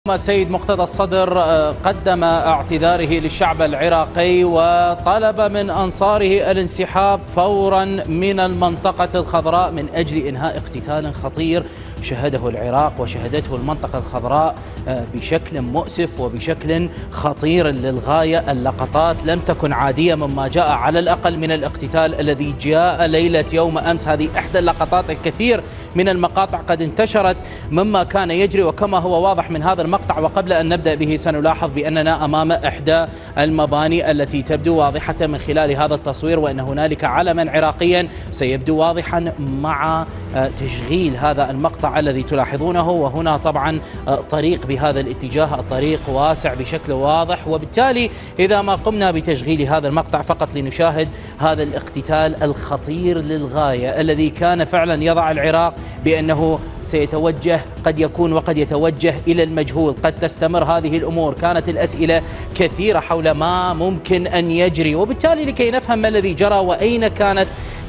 السيد مقتدى الصدر قدم اعتذاره للشعب العراقي وطلب من أنصاره الانسحاب فورا من المنطقة الخضراء من أجل إنهاء اقتتال خطير شهده العراق وشهدته المنطقة الخضراء بشكل مؤسف وبشكل خطير للغاية. اللقطات لم تكن عادية مما جاء على الأقل من الاقتتال الذي جاء ليلة يوم أمس. هذه إحدى اللقطات، الكثير من المقاطع قد انتشرت مما كان يجري، وكما هو واضح من هذا المقطع وقبل أن نبدأ به سنلاحظ بأننا أمام إحدى المباني التي تبدو واضحة من خلال هذا التصوير، وأن هنالك علما عراقيا سيبدو واضحا مع تشغيل هذا المقطع الذي تلاحظونه. وهنا طبعا طريق بهذا الاتجاه، الطريق واسع بشكل واضح، وبالتالي إذا ما قمنا بتشغيل هذا المقطع فقط لنشاهد هذا الاقتتال الخطير للغاية الذي كان فعلا يضع العراق بأنه سيتوجه، قد يكون وقد يتوجه إلى المجهول، قد تستمر هذه الأمور. كانت الأسئلة كثيرة حول ما ممكن أن يجري، وبالتالي لكي نفهم ما الذي جرى وأين كانت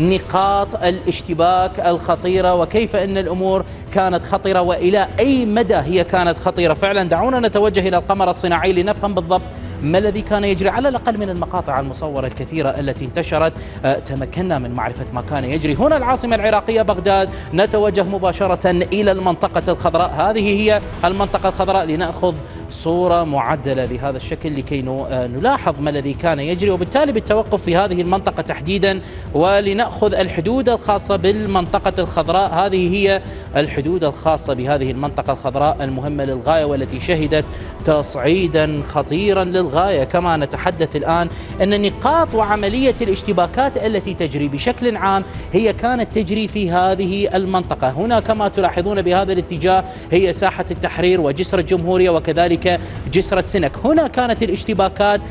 نقاط الاشتباك الخطيرة وكيف أن الأمور كانت خطيرة وإلى أي مدى هي كانت خطيرة فعلا، دعونا نتوجه إلى القمر الصناعي لنفهم بالضبط ما الذي كان يجري. على الأقل من المقاطع المصورة الكثيرة التي انتشرت تمكنا من معرفة ما كان يجري. هنا العاصمة العراقية بغداد، نتوجه مباشرة إلى المنطقة الخضراء. هذه هي المنطقة الخضراء لنأخذ صورة معدلة بهذا الشكل لكي نلاحظ ما الذي كان يجري، وبالتالي بالتوقف في هذه المنطقة تحديدا ولنأخذ الحدود الخاصة بالمنطقة الخضراء. هذه هي الحدود الخاصة بهذه المنطقة الخضراء المهمة للغاية والتي شهدت تصعيدا خطيرا للغاية. كما نتحدث الآن أن نقاط وعملية الاشتباكات التي تجري بشكل عام هي كانت تجري في هذه المنطقة. هنا كما تلاحظون بهذا الاتجاه هي ساحة التحرير وجسر الجمهورية وكذلك جسر السنك. هنا كانت الاشتباكات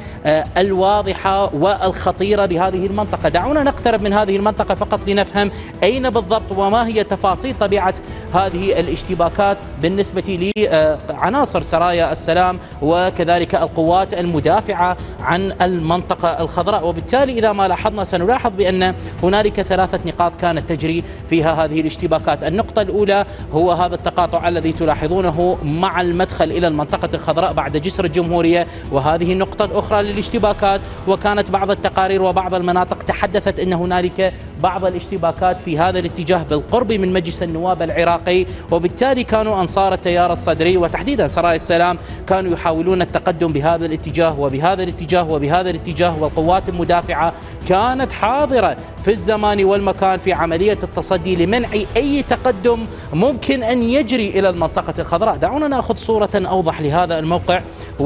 الواضحة والخطيرة بهذه المنطقة. دعونا نقترب من هذه المنطقة فقط لنفهم أين بالضبط وما هي تفاصيل طبيعة هذه الاشتباكات بالنسبة لعناصر سرايا السلام وكذلك القوات المدافعة عن المنطقة الخضراء. وبالتالي إذا ما لاحظنا سنلاحظ بأن هنالك ثلاثة نقاط كانت تجري فيها هذه الاشتباكات. النقطة الأولى هو هذا التقاطع الذي تلاحظونه مع المدخل إلى المنطقة الخضراء بعد جسر الجمهورية، وهذه النقطة الأخرى للاشتباكات. وكانت بعض التقارير وبعض المناطق تحدثت أن هنالك بعض الاشتباكات في هذا الاتجاه بالقرب من مجلس النواب العراقي، وبالتالي كانوا أنصار التيار الصدري وتحديدا سرايا السلام كانوا يحاولون التقدم بهذا الاتجاه وبهذا الاتجاه وبهذا الاتجاه، والقوات المدافعة كانت حاضرة في الزمان والمكان في عملية التصدي لمنع أي تقدم ممكن أن يجري إلى المنطقة الخضراء. دعونا نأخذ صورة أوضح لهذا الموقع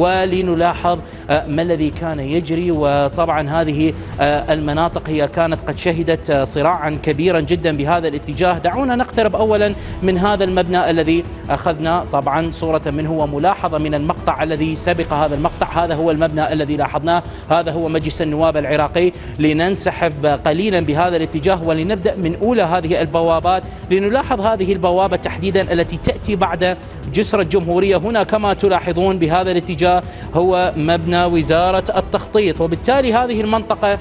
ولنلاحظ ما الذي كان يجري. وطبعا هذه المناطق هي كانت قد شهدت صراعا كبيرا جدا بهذا الاتجاه. دعونا نقترب أولا من هذا المبنى الذي أخذنا طبعا صورة منه وملاحظة من المقطع الذي سبق هذا المقطع. هذا هو المبنى الذي لاحظناه، هذا هو مجلس النواب العراقي. لننسحب قليلا بهذا الاتجاه ولنبدأ من أولى هذه البوابات لنلاحظ هذه البوابة تحديدا التي تأتي بعد جسر الجمهورية. هنا كما تلاحظون بهذا الاتجاه هو مبنى وزارة التخطيط، وبالتالي هذه المنطقة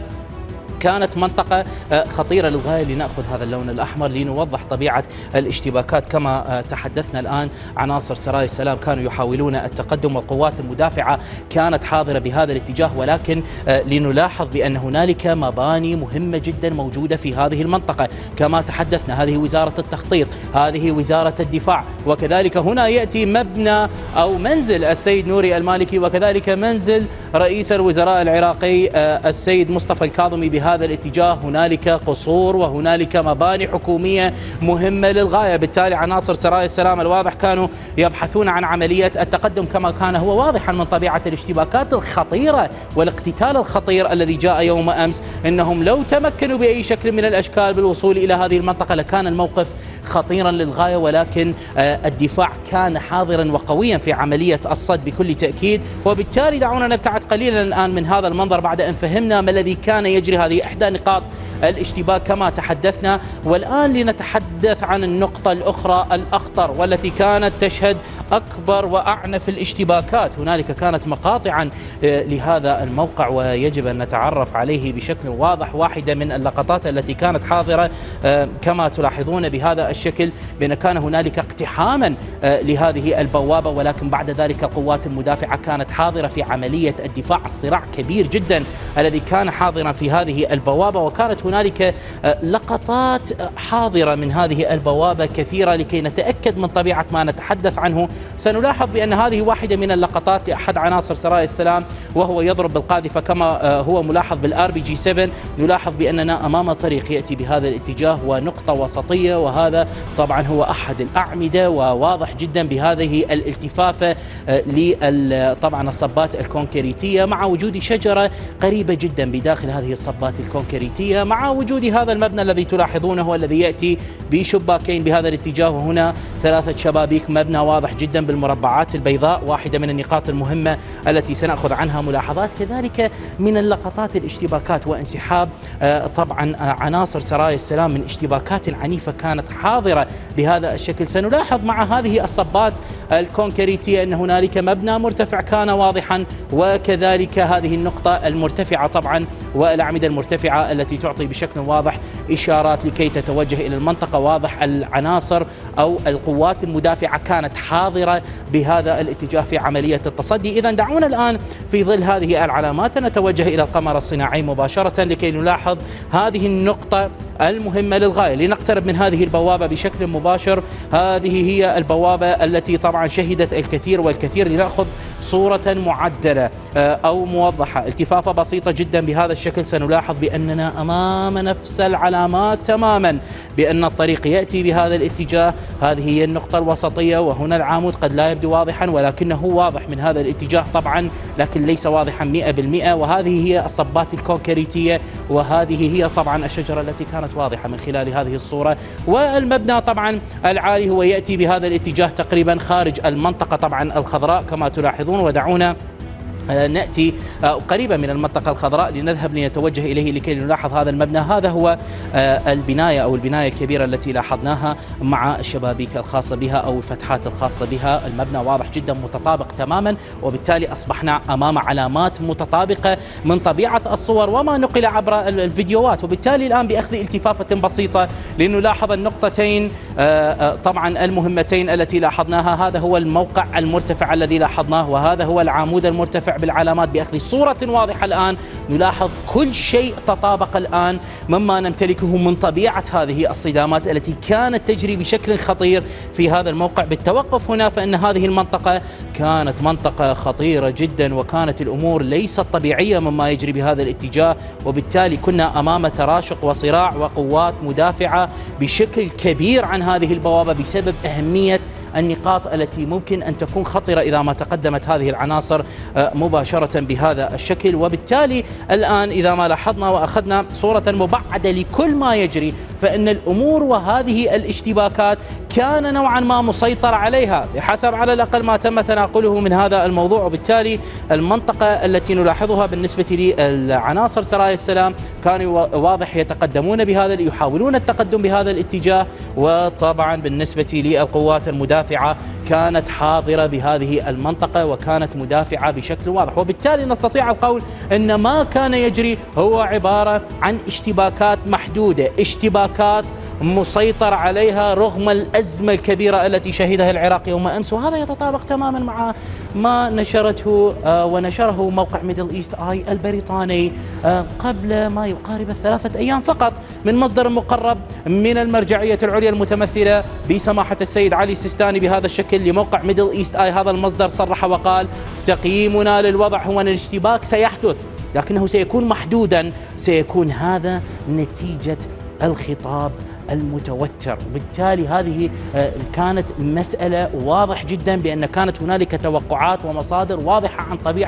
كانت منطقة خطيرة للغاية. لنأخذ هذا اللون الأحمر لنوضح طبيعة الاشتباكات. كما تحدثنا الآن عناصر سرايا السلام كانوا يحاولون التقدم والقوات المدافعة كانت حاضرة بهذا الاتجاه، ولكن لنلاحظ بأن هنالك مباني مهمة جدا موجودة في هذه المنطقة. كما تحدثنا هذه وزارة التخطيط، هذه وزارة الدفاع، وكذلك هنا يأتي مبنى أو منزل السيد نوري المالكي وكذلك منزل رئيس الوزراء العراقي السيد مصطفى الكاظمي. بهذا الاتجاه هنالك قصور وهنالك مباني حكومية مهمة للغاية. بالتالي عناصر سرايا السلام الواضح كانوا يبحثون عن عملية التقدم كما كان هو واضحا من طبيعة الاشتباكات الخطيرة والاقتتال الخطير الذي جاء يوم أمس. إنهم لو تمكنوا بأي شكل من الأشكال بالوصول إلى هذه المنطقة لكان الموقف خطيرا للغاية، ولكن الدفاع كان حاضرا وقويا في عملية الصد بكل تأكيد. وبالتالي دعونا نبتعد قليلا الآن من هذا المنظر بعد أن فهمنا ما الذي كان يجري. هذه هذه إحدى نقاط الاشتباك كما تحدثنا. والآن لنتحدث عن النقطة الأخرى الأخطر والتي كانت تشهد أكبر وأعنف الاشتباكات. هنالك كانت مقاطعا لهذا الموقع ويجب أن نتعرف عليه بشكل واضح. واحدة من اللقطات التي كانت حاضرة كما تلاحظون بهذا الشكل بأن كان هنالك اقتحاما لهذه البوابة، ولكن بعد ذلك القوات المدافعة كانت حاضرة في عملية الدفاع. الصراع كبير جدا الذي كان حاضرا في هذه البوابة، وكانت هنالك لقطات حاضرة من هذه البوابة كثيرة لكي نتأكد من طبيعة ما نتحدث عنه. سنلاحظ بأن هذه واحدة من اللقطات لأحد عناصر سرايا السلام وهو يضرب بالقاذفة كما هو ملاحظ بالRPG-7. نلاحظ بأننا أمام طريق يأتي بهذا الاتجاه ونقطة وسطية، وهذا طبعا هو أحد الأعمدة، وواضح جدا بهذه الالتفافة طبعا الصبات الكونكريتية مع وجود شجرة قريبة جدا بداخل هذه الصبات الكونكريتية، مع وجود هذا المبنى الذي تلاحظونه الذي يأتي بشباكين بهذا الاتجاه، وهنا 3 شبابيك. مبنى واضح جدا بالمربعات البيضاء، واحدة من النقاط المهمة التي سنأخذ عنها ملاحظات. كذلك من اللقطات الاشتباكات وانسحاب طبعا عناصر سرايا السلام من اشتباكات عنيفة كانت حاضرة بهذا الشكل. سنلاحظ مع هذه الصبات الكونكريتية أن هنالك مبنى مرتفع كان واضحا، وكذلك هذه النقطة المرتفعة طبعا والأعمدة المرتفعة التي تعطي بشكل واضح إشارات لكي تتوجه إلى المنطقة. واضح العناصر أو القوات المدافعة كانت حاضرة بهذا الاتجاه في عملية التصدي. إذا دعونا الآن في ظل هذه العلامات نتوجه إلى القمر الصناعي مباشرة لكي نلاحظ هذه النقطة المهمة للغاية. لنقترب من هذه البوابة بشكل مباشر. هذه هي البوابة التي طبعا شهدت الكثير والكثير. لنأخذ صورة معدلة أو موضحة، التفافة بسيطة جدا بهذا الشكل. سنلاحظ بأننا أمام نفس العلامات تماما، بأن الطريق يأتي بهذا الاتجاه. هذه هي النقطة الوسطية، وهنا العمود قد لا يبدو واضحا ولكنه واضح من هذا الاتجاه طبعا، لكن ليس واضحا 100%. وهذه هي الصبات الكونكريتية، وهذه هي طبعا الشجرة التي كانت واضحة من خلال هذه الصورة. والمبنى طبعا العالي هو يأتي بهذا الاتجاه تقريبا خارج المنطقة طبعا الخضراء كما تلاحظون. ودعونا نأتي قريبا من المنطقة الخضراء لنذهب لنتوجه إليه لكي نلاحظ هذا المبنى. هذا هو البناية أو البناية الكبيرة التي لاحظناها مع الشبابيك الخاصة بها أو الفتحات الخاصة بها. المبنى واضح جدا متطابق تماما، وبالتالي أصبحنا أمام علامات متطابقة من طبيعة الصور وما نقل عبر الفيديوهات. وبالتالي الآن بأخذ التفافة بسيطة لنلاحظ النقطتين طبعا المهمتين التي لاحظناها. هذا هو الموقع المرتفع الذي لاحظناه، وهذا هو العمود المرتفع بالعلامات. بأخذ صورة واضحة الآن نلاحظ كل شيء تطابق الآن مما نمتلكه من طبيعة هذه الصدامات التي كانت تجري بشكل خطير في هذا الموقع. بالتوقف هنا فإن هذه المنطقة كانت منطقة خطيرة جدا، وكانت الأمور ليست طبيعية مما يجري بهذا الاتجاه، وبالتالي كنا أمام تراشق وصراع وقوات مدافعة بشكل كبير عن هذه البوابة بسبب أهمية النقاط التي ممكن أن تكون خطرة إذا ما تقدمت هذه العناصر مباشرة بهذا الشكل. وبالتالي الآن إذا ما لاحظنا وأخذنا صورة مبعدة لكل ما يجري، فإن الأمور وهذه الاشتباكات كان نوعا ما مسيطر عليها بحسب على الأقل ما تم تناقله من هذا الموضوع. وبالتالي المنطقة التي نلاحظها بالنسبة للعناصر سرايا السلام كانوا واضح يتقدمون يحاولون التقدم بهذا الاتجاه، وطبعا بالنسبة للقوات المدافعة كانت حاضرة بهذه المنطقة وكانت مدافعة بشكل واضح. وبالتالي نستطيع القول أن ما كان يجري هو عبارة عن اشتباكات محدودة، اشتباكات مسيطر عليها رغم الأزمة الكبيرة التي شهدها العراق يوم أمس. وهذا يتطابق تماما مع ما نشرته ونشره موقع ميدل إيست آي البريطاني قبل ما يقارب 3 أيام فقط من مصدر مقرب من المرجعية العليا المتمثلة بسماحة السيد علي السيستاني بهذا الشكل لموقع ميدل إيست آي. هذا المصدر صرح وقال: تقييمنا للوضع هو أن الاشتباك سيحدث لكنه سيكون محدودا، سيكون هذا نتيجة الخطاب المتوتر. وبالتالي هذه كانت مسألة واضح جدا بأن كانت هنالك توقعات ومصادر واضحة عن طبيعة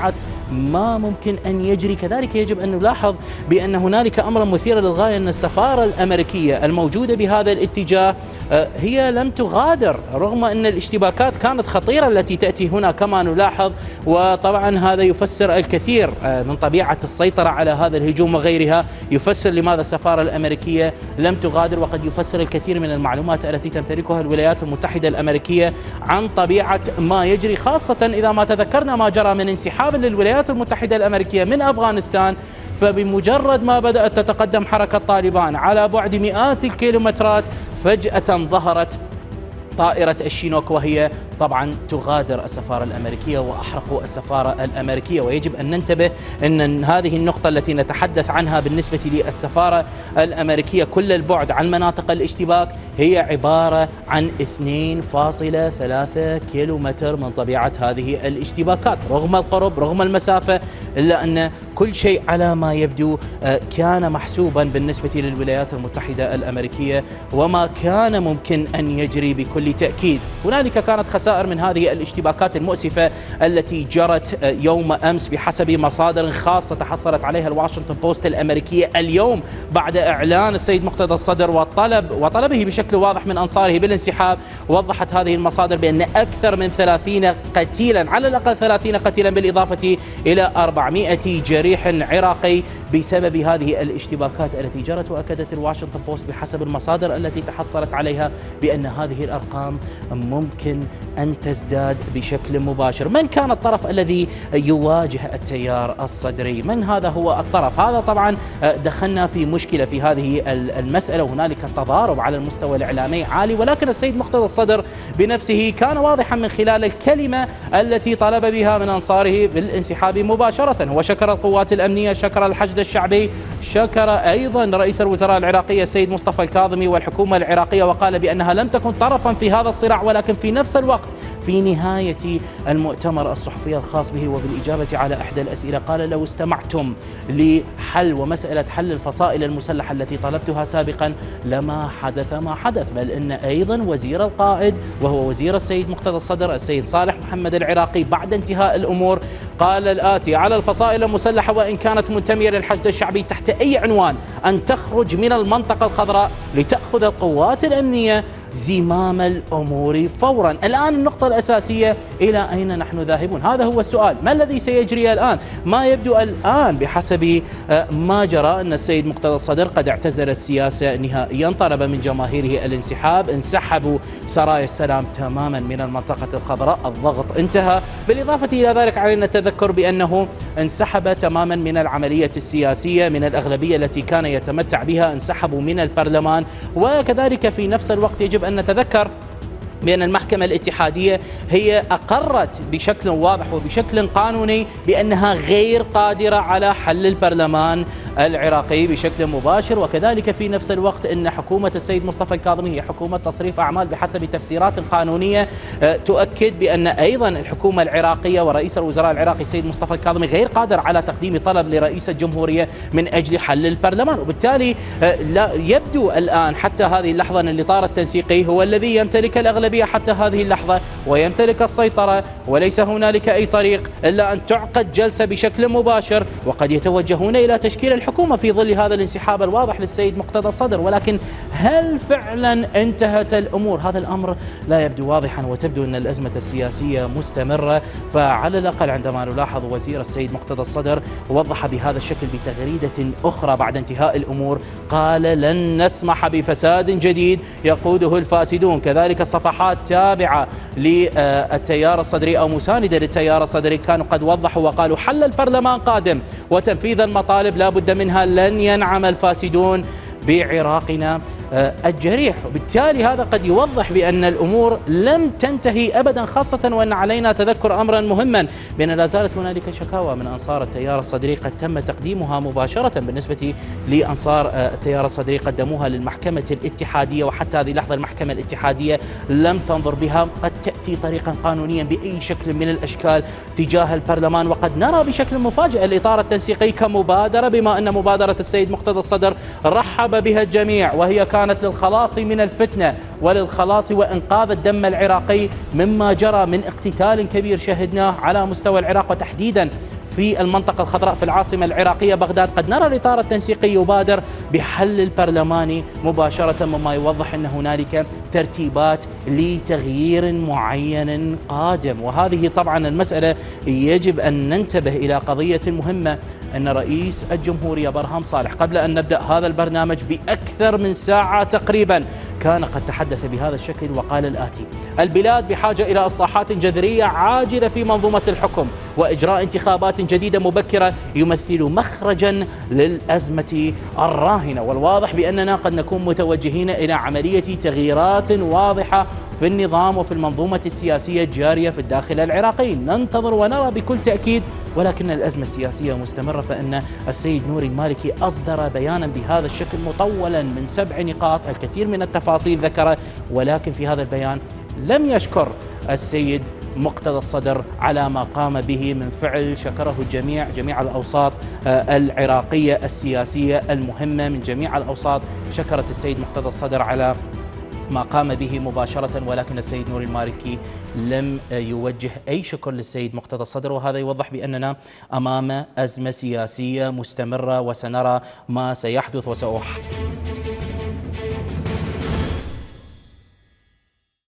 ما ممكن أن يجري. كذلك يجب أن نلاحظ بأن هنالك أمر مثير للغاية، أن السفارة الأمريكية الموجودة بهذا الاتجاه هي لم تغادر رغم أن الاشتباكات كانت خطيرة التي تأتي هنا كما نلاحظ. وطبعا هذا يفسر الكثير من طبيعة السيطرة على هذا الهجوم وغيرها، يفسر لماذا السفارة الأمريكية لم تغادر، وقد يفسر الكثير من المعلومات التي تمتلكها الولايات المتحدة الأمريكية عن طبيعة ما يجري، خاصة إذا ما تذكرنا ما جرى من انسحاب للولايات المتحدة الأمريكية من أفغانستان. فبمجرد ما بدأت تتقدم حركة طالبان على بعد مئات الكيلومترات، فجأة ظهرت طائرة الشينوك وهي طبعا تغادر السفارة الأمريكية وأحرقوا السفارة الأمريكية. ويجب أن ننتبه أن هذه النقطة التي نتحدث عنها بالنسبة للسفارة الأمريكية كل البعد عن مناطق الاشتباك هي عبارة عن 2.3 كيلومتر من طبيعة هذه الاشتباكات. رغم القرب رغم المسافة، إلا أن كل شيء على ما يبدو كان محسوبا بالنسبة للولايات المتحدة الأمريكية، وما كان ممكن أن يجري بكل تأكيد. هنالك كانت خسائر من هذه الاشتباكات المؤسفة التي جرت يوم أمس بحسب مصادر خاصة تحصلت عليها الواشنطن بوست الأمريكية اليوم بعد إعلان السيد مقتدى الصدر وطلبه بشكل واضح من أنصاره بالانسحاب. وضحت هذه المصادر بأن أكثر من 30 قتيلا، على الأقل 30 قتيلا بالإضافة إلى 400 جريح عراقي بسبب هذه الاشتباكات التي جرت. وأكدت الواشنطن بوست بحسب المصادر التي تحصلت عليها بأن هذه الأرقام ممكن أن تزداد بشكل مباشر. من كان الطرف الذي يواجه التيار الصدري؟ من هذا هو الطرف؟ هذا طبعا دخلنا في مشكلة في هذه المسألة، وهنالك تضارب على المستوى الإعلامي عالي. ولكن السيد مقتدى الصدر بنفسه كان واضحا من خلال الكلمة التي طلب بها من أنصاره بالانسحاب مباشرة. هو شكر القوات الأمنية، شكر الحشد الشعبي، شكر أيضا رئيس الوزراء العراقي السيد مصطفى الكاظمي والحكومة العراقية، وقال بأنها لم تكن طرفا في هذا الصراع. ولكن في نفس الوقت في نهاية المؤتمر الصحفي الخاص به وبالإجابة على إحدى الأسئلة قال: لو استمعتم لحل ومسألة حل الفصائل المسلحة التي طلبتها سابقا لما حدث ما حدث. بل إن أيضا وزير القائد وهو وزير السيد مقتدى الصدر السيد صالح محمد العراقي بعد انتهاء الأمور قال الآتي على الفصائل المسلحة: وإن كانت منتمية للحشد الشعبي تحت أي عنوان أن تخرج من المنطقة الخضراء لتأخذ القوات الأمنية زمام الأمور فورا. الآن النقطة الأساسية: إلى أين نحن ذاهبون؟ هذا هو السؤال. ما الذي سيجري الآن؟ ما يبدو الآن بحسب ما جرى أن السيد مقتدى الصدر قد اعتزل السياسة نهائيا، طلب من جماهيره الانسحاب، انسحبوا سرايا السلام تماما من المنطقة الخضراء، الضغط انتهى. بالإضافة إلى ذلك علينا التذكر بأنه انسحب تماما من العملية السياسية، من الأغلبية التي كان يتمتع بها، انسحبوا من البرلمان. وكذلك في نفس الوقت يجب أن نتذكر بأن المحكمة الاتحادية هي أقرت بشكل واضح وبشكل قانوني بأنها غير قادرة على حل البرلمان العراقي بشكل مباشر. وكذلك في نفس الوقت أن حكومة السيد مصطفى الكاظمي هي حكومة تصريف أعمال بحسب تفسيرات قانونية تؤكد بأن أيضا الحكومة العراقية ورئيس الوزراء العراقي السيد مصطفى الكاظمي غير قادر على تقديم طلب لرئيس الجمهورية من أجل حل البرلمان. وبالتالي لا يبدو الآن حتى هذه اللحظة أن الإطار التنسيقي هو الذي يمتلك الأغلبية حتى هذه اللحظة ويمتلك السيطرة، وليس هنالك أي طريق إلا أن تعقد جلسة بشكل مباشر، وقد يتوجهون إلى تشكيل الحكومة في ظل هذا الانسحاب الواضح للسيد مقتدى الصدر. ولكن هل فعلا انتهت الأمور؟ هذا الأمر لا يبدو واضحا، وتبدو أن الأزمة السياسية مستمرة. فعلى الأقل عندما نلاحظ وزير السيد مقتدى الصدر وضح بهذا الشكل بتغريدة أخرى بعد انتهاء الأمور، قال: لن نسمح بفساد جديد يقوده الفاسدون. كذلك صفحات تابعة للتيار الصدري أو مساندة للتيار الصدري كانوا قد وضحوا وقالوا: حل البرلمان قادم وتنفيذ المطالب لا بد منها، لن ينعم الفاسدون بعراقنا الجريح. وبالتالي هذا قد يوضح بأن الأمور لم تنتهي أبدا، خاصة وأن علينا تذكر أمرا مهما بأن لا زالت هنالك شكاوى من أنصار التيار الصدري قد تم تقديمها مباشرة. بالنسبة لأنصار التيار الصدري قدموها للمحكمة الاتحادية، وحتى هذه اللحظة المحكمة الاتحادية لم تنظر بها. قد تأتي طريقا قانونيا بأي شكل من الأشكال تجاه البرلمان. وقد نرى بشكل مفاجئ الإطار التنسيقي كمبادرة، بما أن مبادرة السيد مقتدى الصدر رحب بها الجميع، وهي كانت للخلاص من الفتنة وللخلاص وإنقاذ الدم العراقي مما جرى من اقتتال كبير شهدناه على مستوى العراق، وتحديدا في المنطقة الخضراء في العاصمة العراقية بغداد. قد نرى الإطار التنسيقي يبادر بحل البرلماني مباشرة، مما يوضح أن هنالك ترتيبات لتغيير معين قادم. وهذه طبعا المسألة يجب أن ننتبه إلى قضية مهمة، أن رئيس الجمهورية برهام صالح قبل أن نبدأ هذا البرنامج بأكثر من ساعة تقريبا كان قد تحدث بهذا الشكل وقال الآتي: البلاد بحاجة إلى إصلاحات جذرية عاجلة في منظومة الحكم وإجراء انتخابات جديدة مبكرة يمثل مخرجا للأزمة الراهنة. والواضح بأننا قد نكون متوجهين إلى عملية تغييرات واضحة في النظام وفي المنظومة السياسية الجارية في الداخل العراقي. ننتظر ونرى بكل تأكيد، ولكن الأزمة السياسية مستمرة. فإن السيد نوري المالكي أصدر بيانا بهذا الشكل مطولا من 7 نقاط، الكثير من التفاصيل ذكره، ولكن في هذا البيان لم يشكر السيد مقتدى الصدر على ما قام به من فعل. شكره الجميع، جميع الأوساط العراقية السياسية المهمة من جميع الأوساط شكرت السيد مقتدى الصدر على ما قام به مباشرة، ولكن السيد نوري المالكي لم يوجه أي شكر للسيد مقتدى الصدر. وهذا يوضح بأننا أمام أزمة سياسية مستمرة، وسنرى ما سيحدث